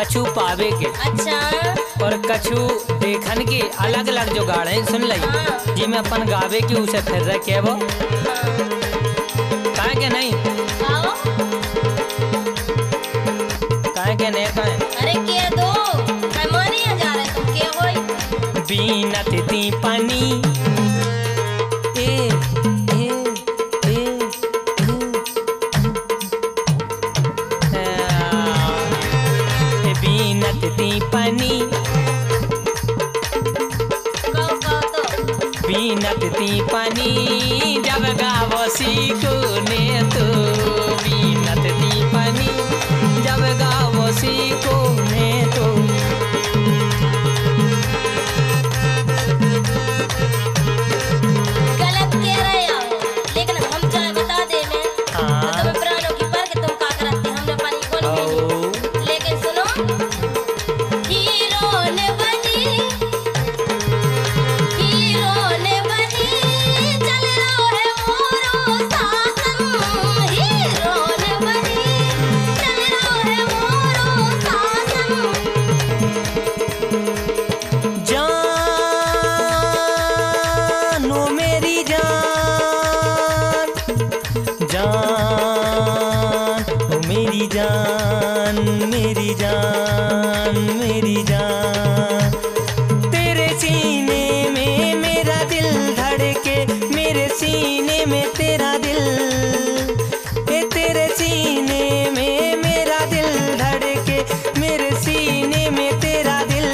कछु पावे के अच्छा और कछु देखन के अलग अलग जुगाड़ है। सुन लई हाँ। जी में अपन गावे के उसे फिर रखे वो काहे के नहीं आओ काहे के नहीं काहे अरे के दो मैं मानी जा रहे तुम के होई बीनत ती पानी ए ए ए ए बीनत ती पानी कहो तो बीनत ती पानी जब गावो सीखो ने तो बीनत ती पानी जब गावो सीखो ने तो गलत कह रहे हो लेकिन हम चाहे बता दे में हाँ। तो तुम्हें प्राणों की पर के तुम का करते हमने पानी कौन पी लेकिन सुनो हीरो ने बनी चल रहा है मोरो शासन हीरो ने बनी चल रहा है मोरो शासन जानो मेरी जान जान ओ मेरी जान मेरी जान मेरी जान तेरे सीने में मेरा दिल धड़के मेरे सीने में तेरा दिल तेरे सीने में मेरा दिल धड़के मेरे सीने में तेरा दिल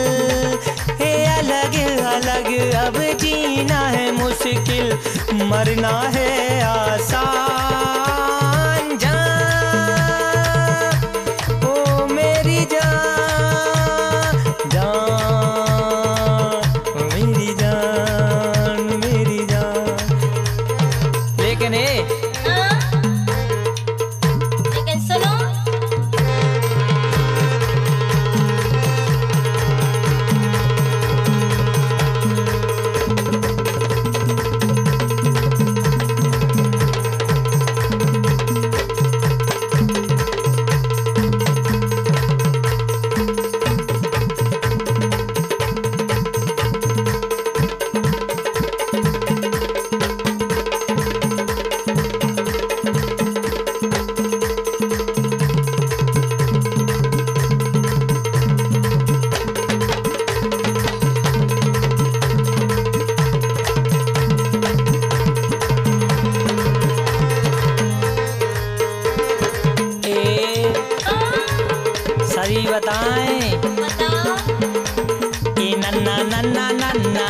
अलग अलग अब जीना है मुश्किल मरना है आसान जान ओ मेरी जान जान ओ मेरी जान लेकिन हाँ? लेकिन सुनो सही बताएं बताओ ए नन्ना नन्ना नन्ना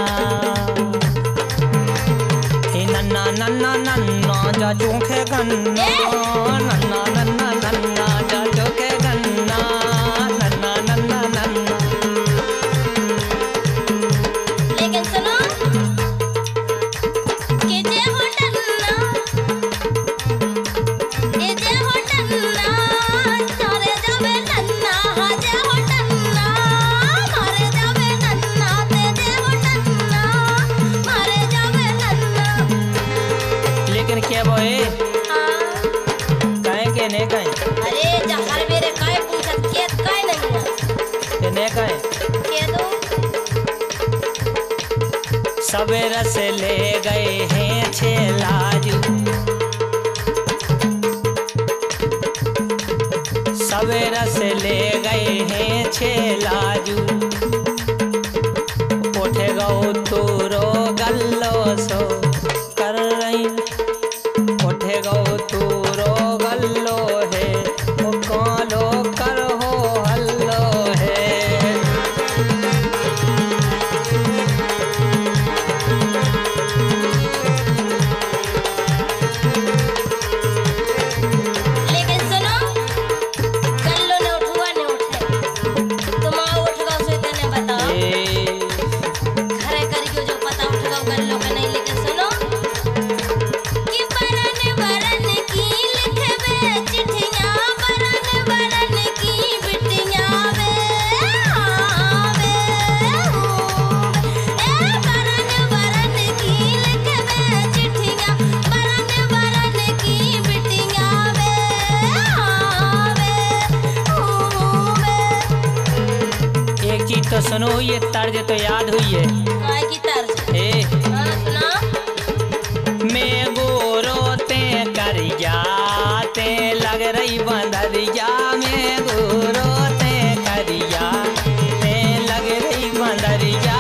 ए नन्ना नन्ना नन्ना जा चोखे गन्ना नन्ना नन्ना नन्ना जा चोखे गन्ना नन्ना नन्ना नन्ना लेकिन सुनो के जे होटलना ए जे होटलना सारे जावे नन्ना जे होटलना मारे जावे नन्ना ते जे होटलना मारे जावे नन्ना लेकिन क्या बोए हाँ काहे के ने काहे अरे जहर मेरे काय पूछत खेत काय नहीं है के ने काहे के दो सवेरा से ले गए हैं छह लाजू सवेरा से ले गए हैं छह लाजू उठे गो तूरो गल्लो सो कर रही उठे गो तूरो गल्लो है वो कालो कर हो हल्लो है लेकिन सुनो कल्लो ने उठुआ ने उठे तुम आओ उठ गो सो तने बताओ ए घरे करियो जो पता तो सुनो ये तर्ज तो याद हुई है। काय की तर्ज? ए हाँ सुना। मैं गोरो ते करिया ते लग रही बंदरिया, मैं गोरो ते करिया ते लग रही बंदरिया।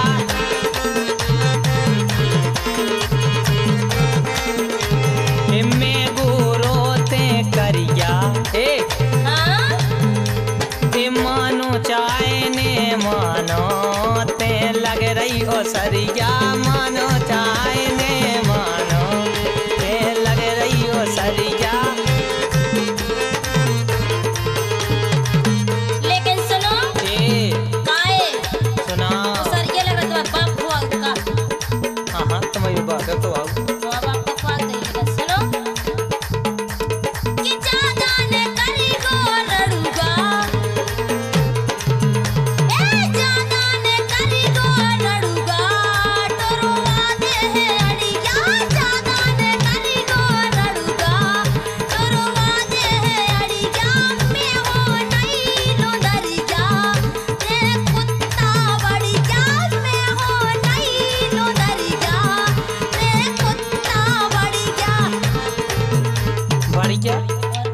मैं गोरो ते करिया हाँ मानो चाय ने मानो ते लग रही ओ सरिया, मानो चाय ने मानो ते लग रही ओ सरिया। लेकिन सुनो काए सुना सरिया लगत बा बाप हुआ का। हाँ तुम्हारी बात है तो आओ। हुआ बाप को फाड़ देगा। सुनो कि ज्यादा ने करी गो लड़ूगा, ए ज्यादा ने करी गो लड़ूगा, टोरवा दे है अड़िया, ज्यादा ने करी गो लड़ूगा, टोरवा दे है अड़िया। मैं हो नहीं लोदरिया ते कुत्ता बड़िया, मैं हो नहीं लोदरिया ते कुत्ता बड़िया। बढ़ गया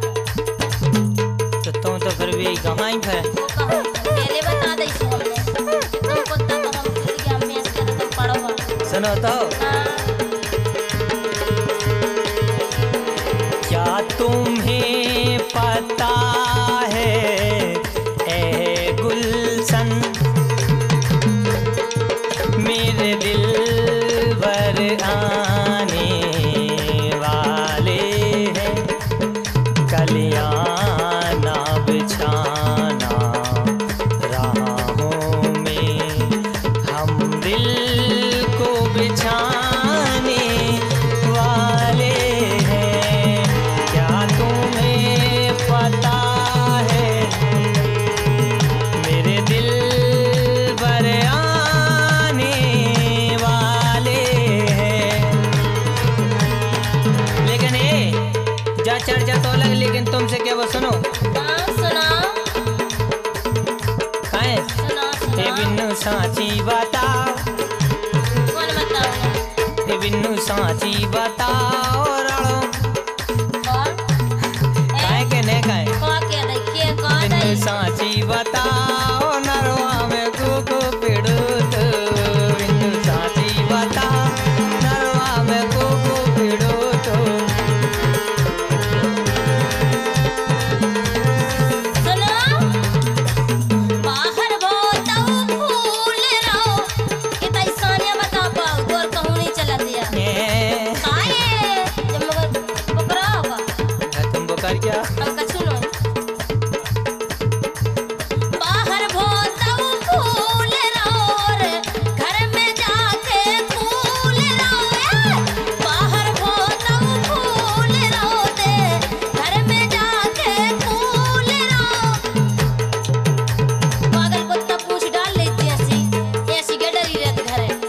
तो तुम तो फिर भी कहाँ ही फिर। वो कहो पहले बता दे इसको हमने तुम कुत्ता तो हम खुद के हम मैच कर तुम पढ़ो हो। सुनो तो हाँ क्या तुम्हें पता है ए गुलशन, मेरे दिल भर आने वाले हैं, कलियां ना बिछाना राहों में, हम दिल को बिछाने वाले हैं। क्या तुम्हें पता है मेरे दिल भर आने वाले हैं। लेकिन जा चढ़ जा तो अलग, लेकिन तुमसे क्या वो सुनो हाँ सुना खाए सुना ए सुना। बिन्नू सांची बताओ, कौन बताओ? ए बिन्नू सांची बताओ राड़ो कौन? खाए के ने खाए कौन के देखिए कौन बिन्नू है? सांची बताओ नरवा में कुकु पिड़ू तो, बिन्नू सांची बताओ नरवा में कुकु पिड़ू तो। सुनो बाहर बहुत फूल रहो कि तई सानिया बता पाओ तोर कहूं नहीं चला दिया काहे जब मगर बकरा होगा तुम बुकार क्या हम कछु नो बाहर बहुत फूल रहो रे घर में जाके फूल रहो बाहर बहुत फूल रहो दे घर में जाके फूल रहो पागल कुत्ता पूछ डाल लेती ऐसी गडरी रहती घर है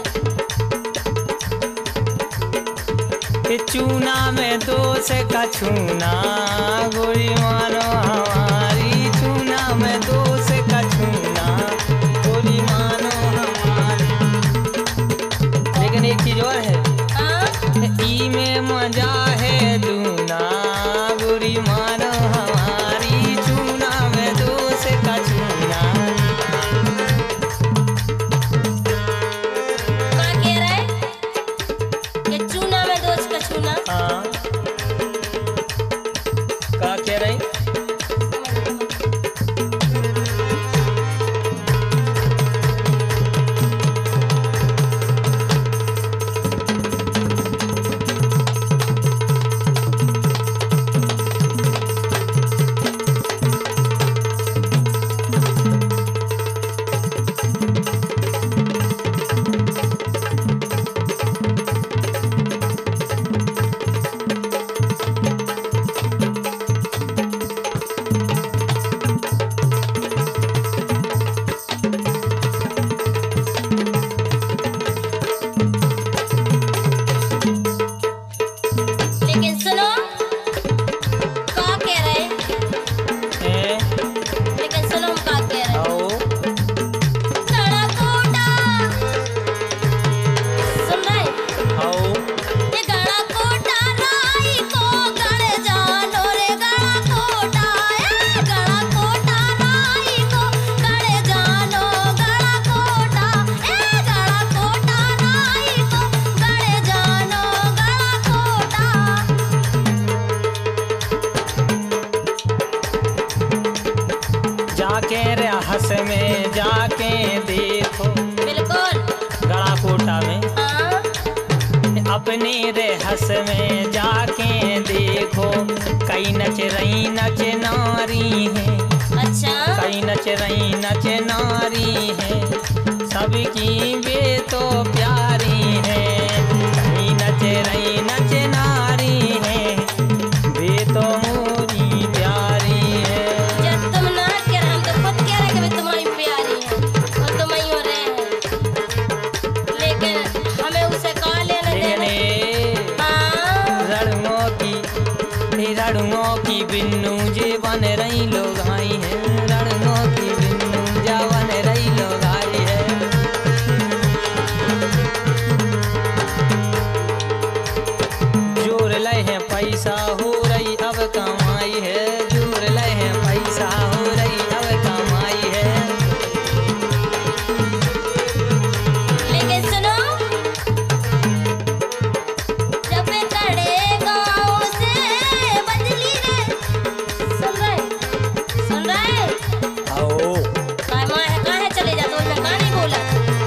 कि चूना में दो से कछूना गोरी मानो हमारी, चूना में दो से कछूना गोरी मानो हमारी। लेकिन एक चीज और है ई में मजा है दूना गोरी मानो हमारी, चूना में दो से कछूना। क्या कह रहा है कि चूना में दोष का छूना हाँ क्या कह रही अपने रहस में जाके देखो, कई नच रही नच नारी है। अच्छा कई नच रही नच नारी है, सबकी वे तो प्यारी है। कई नच रही नच नारी है, वे तो मोरी प्यारी है। जब तुम ना कह रहे, हम तो खुद कह रहे कि वे तुम्हारी प्यारी हैं और तुम ही हो रहे हैं, लेकिन हमें उसे कहा लेने देने। हाँ रणुओं की बिन्नू जे बन रही लोग आई है। रणुओं की बिन्नू जा बन रही लोग आई है। जोर लय है पैसा हो रही अब कमाई है। जोर लय है पैसा हो रही अब कमाई है। लेकिन सुनो, जब कड़े गाँव से बदली रे, सुन रहे आओ कहाँ चले जाते हो, मैं कहाँ नहीं बोला।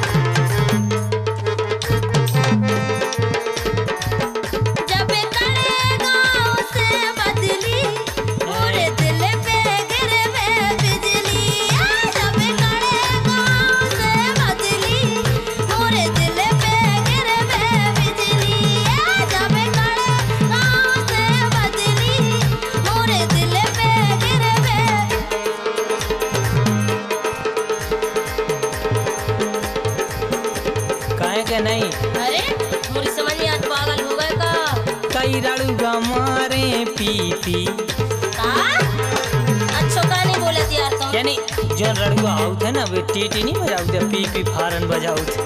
जब कड़े गाँव से बदली, पूरे दिल पे गिरवे बिजली। जब कड़े गाँव से बदली, पूरे दिल पे गिरवे बिजली। जब कड़े गाँव से बदली, पूरे दिल पे गिरवे। काहे के नहीं। अरे मुझे समझ नहीं आज पागल हो गए का। कई रड़ुआ मारे पी का अच्छो का नहीं बोले थे यार तुम। यानी जो रड़ुआ आउट है ना, वे टीटी नहीं बजाउते, पी फारन बजाउते।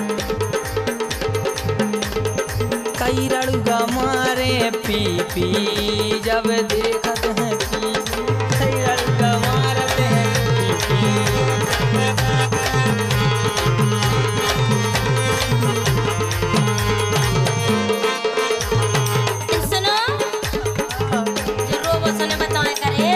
कई रड़ुआ मारे पी जब देखत हैं पी। कई रड़ुआ मारते हैं सुनो, जो रोबो सुने बताए करे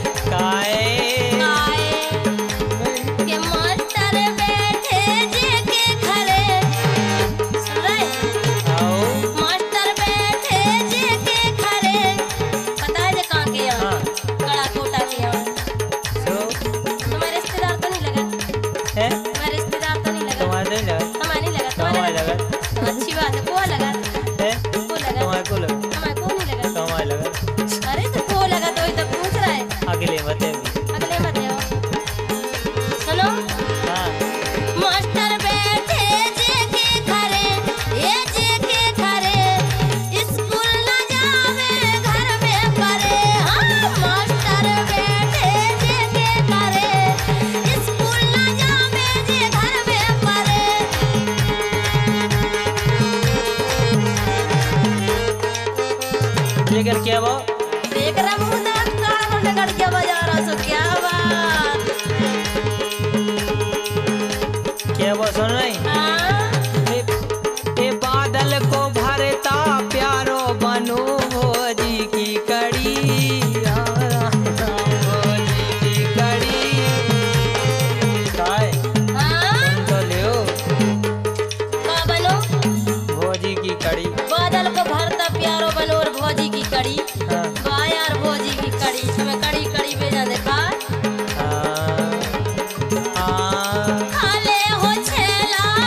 काए के मास्टर बैठे जे के खरे। सुन रहे आओ मास्टर बैठे जे के खरे। पता है जे कहाँ के यहाँ, हाँ। कड़ा कोटा के यहाँ। सो तुम्हारे रिश्तेदार तो नहीं लगा, है तुम्हारे रिश्तेदार तो नहीं लगा, तुम्हारे लगा हमारे नहीं लगा, तुम्हारे तुम्हारे लगा तो अच्छी बात है। को लगा, है को लगा, तुम्हारे को लगा हमारे को नहीं लगा। तुम्हारे लगा अरे तो को लगा तो ही तो पूछ रहा है। अगले बते अगले बताओ। सुनो, हाँ मास्टर बैठे जे के घरे, ये जे के घरे, स्कूल न जावे घर में पढ़े। हाँ मास्टर बैठे जे के घरे, स्कूल न जावे जे घर में पढ़े। लेकर क्या वो देख रहा मुँह दांत काढ़ा लगा के बजा रहा सो क्या बात। क्या वो सुन रही। हाँ ए बादल को भरता प्यारो बनो भोजी की कड़ी। भोजी की कड़ी काय हाँ तो लियो का बनो, भोजी की कड़ी। बादल को भरता प्यारो बनो और भौजी की कड़ी। हाँ वाह यार भौजी की कड़ी, तुम्हें कड़ी कड़ी भेजा देखा। हाँ हाँ खाले हो छेला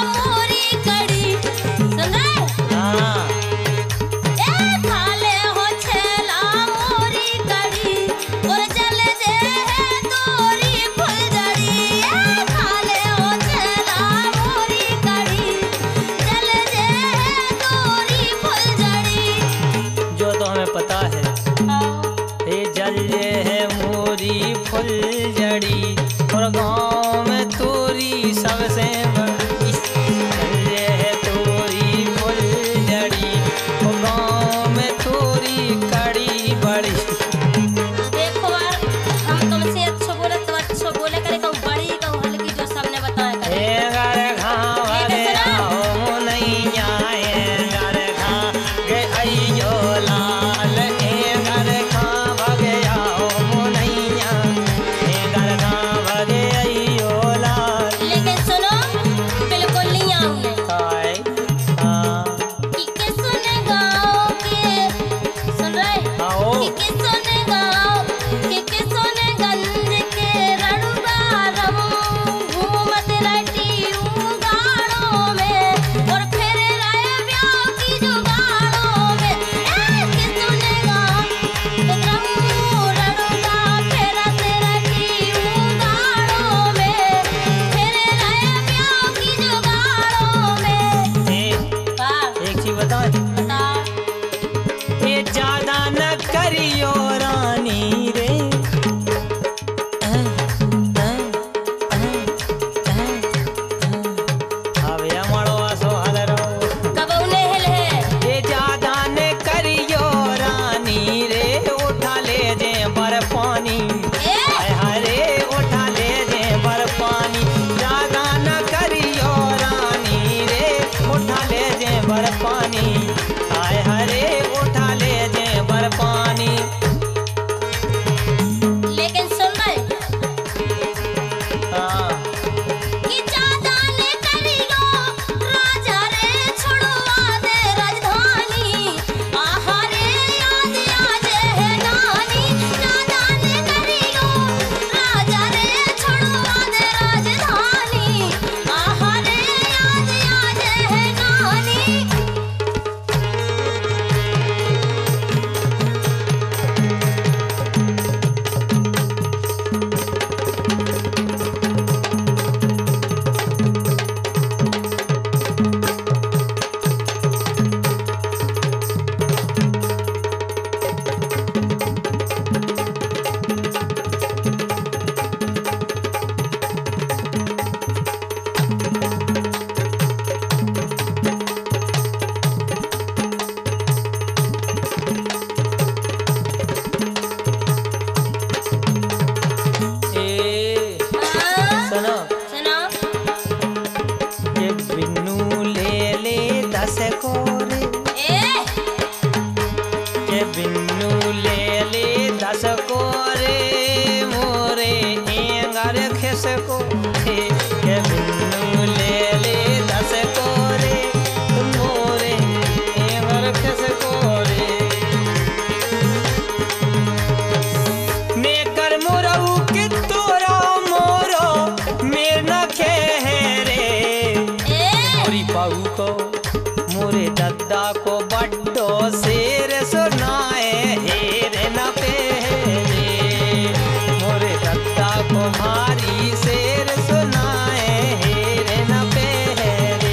बहू को मोरे दद्दा को बड्डो शेर सुनाए हेर न पेरे। मोरे दद्दा को भारी शेर सुनाए हेर न पेरे।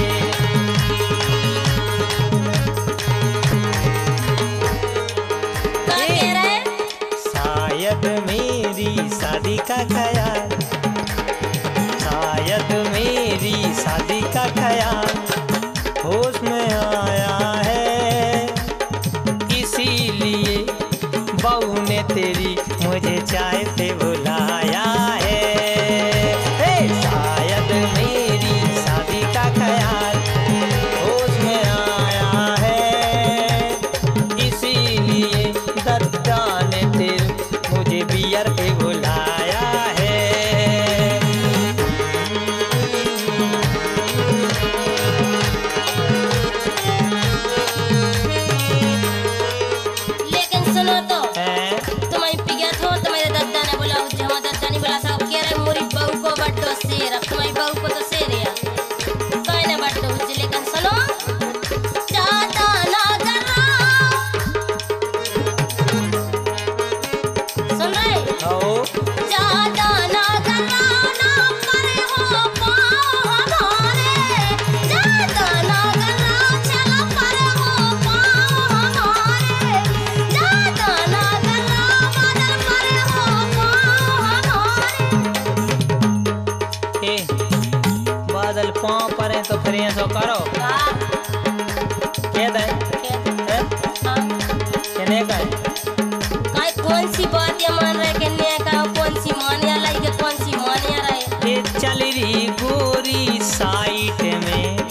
क्या कह रहे? शायद मेरी शादी का ख्याल, शायद मेरी शादी का ख्याल होश में आया है, इसीलिए बहू ने तेरी मुझे चाय पे बुलाया है। शायद मेरी शादी का ख्याल होश में आया है, इसीलिए दद्दा ने तेरी मुझे बियर पे बुलाया है। लेकिन सुनो तो, तुम्हारी पिया थो तुम्हारे दद्दा ने बोला, जमा दद्दा नहीं बोला सब कह रहे मोरी बहू को बड्डो शेर। अब तुम्हारी बहू को तो शेर है कोई ना बड्डो हुज। लेकिन सुनो, ज्यादा ना करो, सुन रहे? ज्यादा ना करो, ना परे हो पाँव हमारे। ज्यादा ना करो, चलो परे हो पाँव हमारे। ज्यादा ना करो, बदल परे हो पाँव हमारे। ए, बादल पाँव पर है तो फिर ये सो करो कह दे कहने का है। काय कौन सी बात ये मान रहे कि नहीं का, कौन सी मानिया लाई के कौन सी मानिया रहे? ये चल रही गोरी साइट में,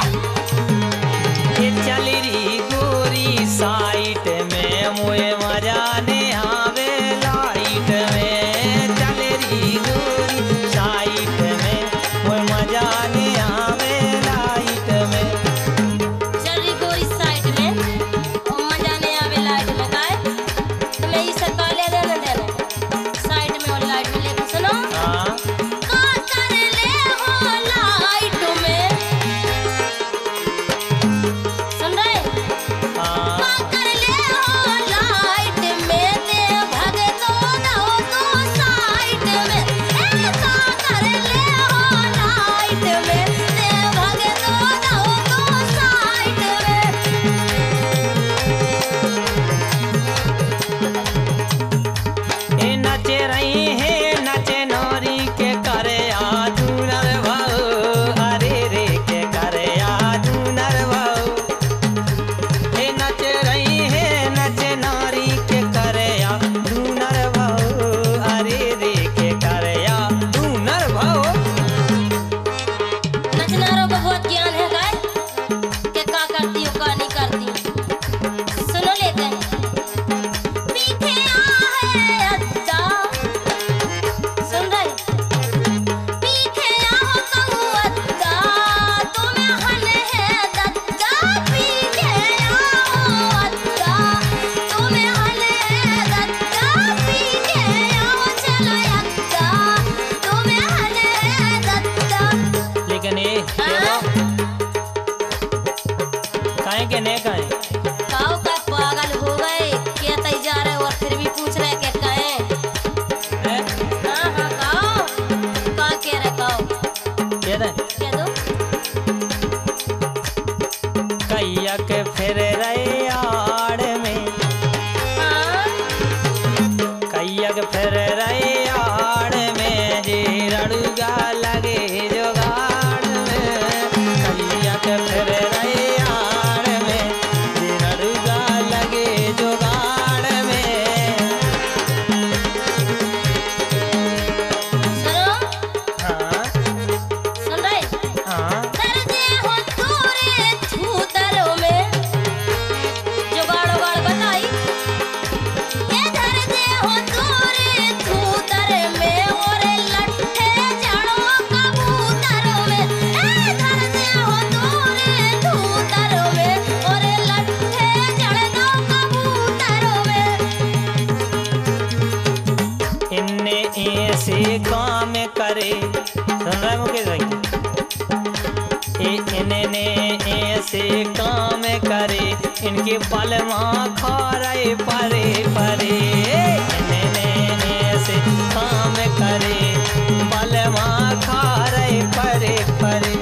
ये चल रही गोरी साइट में, मुझे मजा ने आवे लाइट में। चल रही गोरी साइट में, मुझे मजा ने आवे लाइट में। चल रही गोरी साइड में और मजा नहीं आवे लाइट में। काय तुम्हें ये सरकार ले देना देना साइड में और लाइट में। लेकिन सुनो, हाँ का कर ले हो लाइट में, सुन रहे? हाँ का कर ले हो लाइट में, ते भगे तो दो तो साइड में। का कर ले हो लाइट में, ते भगे तो दो तो साइड में। ए नचे रही है नचे नौरी के करे आदूनर भाऊ, अरे रे के करे आदूनर भाऊ। ए नचे रही है नचे नौरी के करे आदूनर भाऊ, अरे रे के करे आदूनर भाऊ। नचनारों को बहुत ज्ञान है गाय के का करती हो का नहीं करती। सुनो लेते हैं, पीछे आ है अद्दा, सुन रहे? पीछे आ हो कहूँ अद्दा, तुम्हें हन है दद्दा। पीछे आ हो अद्दा, तुम्हें हन है दद्दा। पीछे आओ चलो अद्दा, तुम्हें हन है दद्दा। लेकिन ये काहे के ने काहे काओ का पागल हो गए, कहते ही जा रहे हो और फिर भी पूछ रहे कि कहें। हैं? हाँ हाँ काओ, का कह रहे काओ, कह दे कह दो। कैया के फिर रहे आड़ में, हाँ कैया के फिर रहे आड़ में, जी रड़ुगा लगे जोगाड़ में। से काम करे, इनके बलमा खरे परे परे। से काम करे, बलमा खरे परे परे।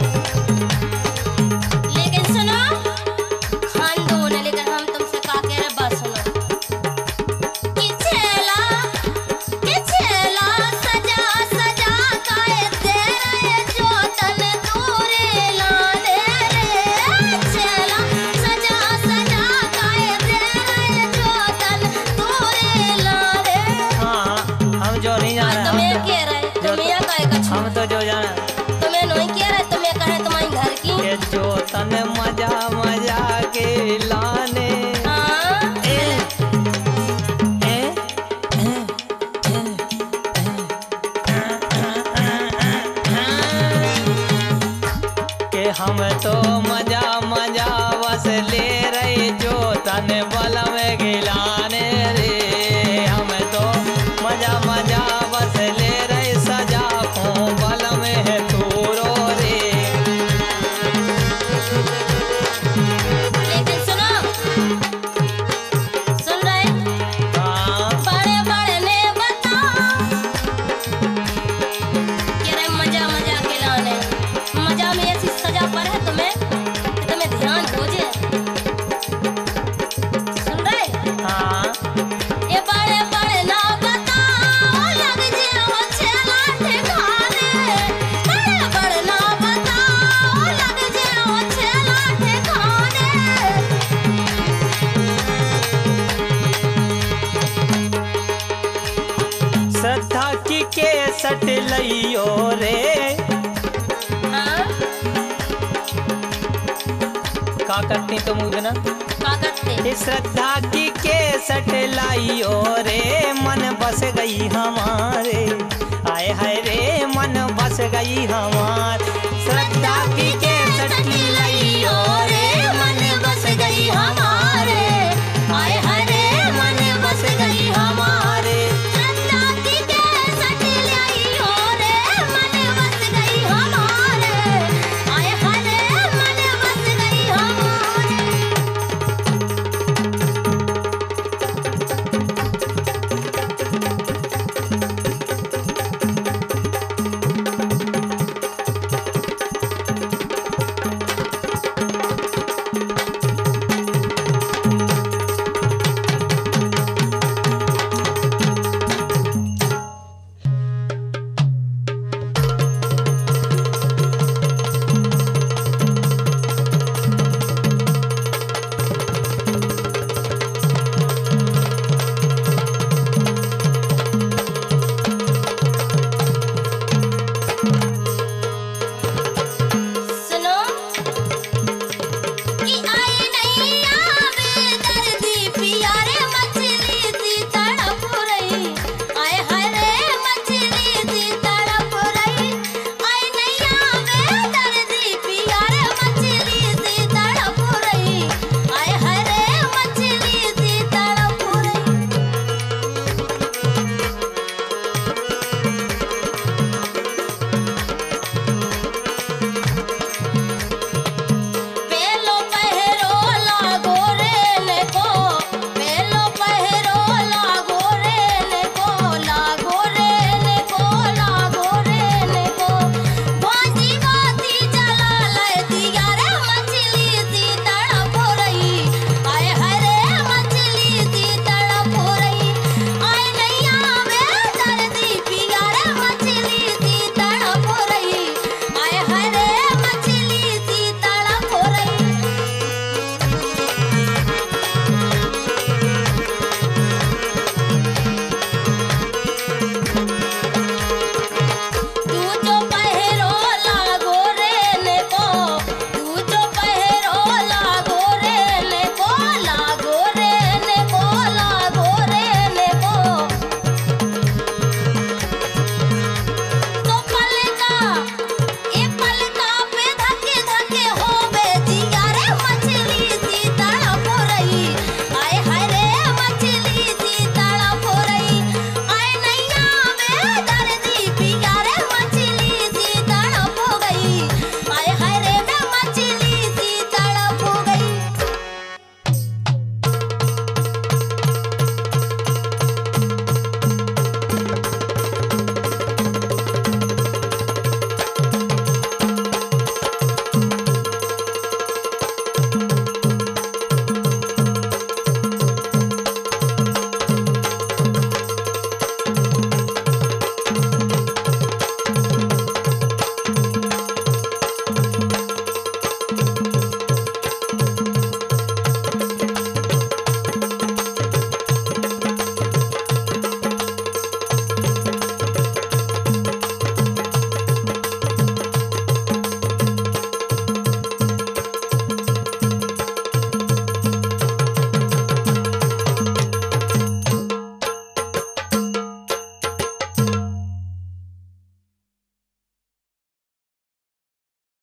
लेकिन सुनो, खान दो न, लेकिन हम तुमसे का कह रहे बात सुनो। कि छेला सजा सजा काहे दे रहे जो तन दूरे लाने रे। छेला सजा सजा काहे दे रहे जो तन दूरे लाने। हाँ, हम जो नहीं जाना, तुम्हें कह रहे, तुम्हें काहे का छू? हम तो जो जाना, तुम्हें नहीं कह रहे, तुम्हें कहे तुम्हारी घर की के जो तन मजा मजा के लाने। हाँ? के हम तो मजा मजा बस ले रहे जो तन बल में गिलाने रे। हम तो मजा मजा बस ले रहे सजा को बल में है तूरो रे। लेकिन सुनो, सुन रहे? हाँ, बड़े बड़े ने बताओ कि रे मजा मजा के लाने। मजा में ऐसी सजा पर है तुम्हें कि तुम्हें ध्यान हो जाए। सुन रहे? हाँ, ये बड़े बड़े ना बताओ, लग जाओ छेला ठिकाने। बड़े बड़े ना बताओ, लग जाओ छेला ठिकाने। श्रद्धा की के सट लियो रे। हाँ? का करती तुम उदना? का करते? श्रद्धा की के सट लाइयो रे, मन बस गई हमारे। आए हाय रे, मन बस गई हमार।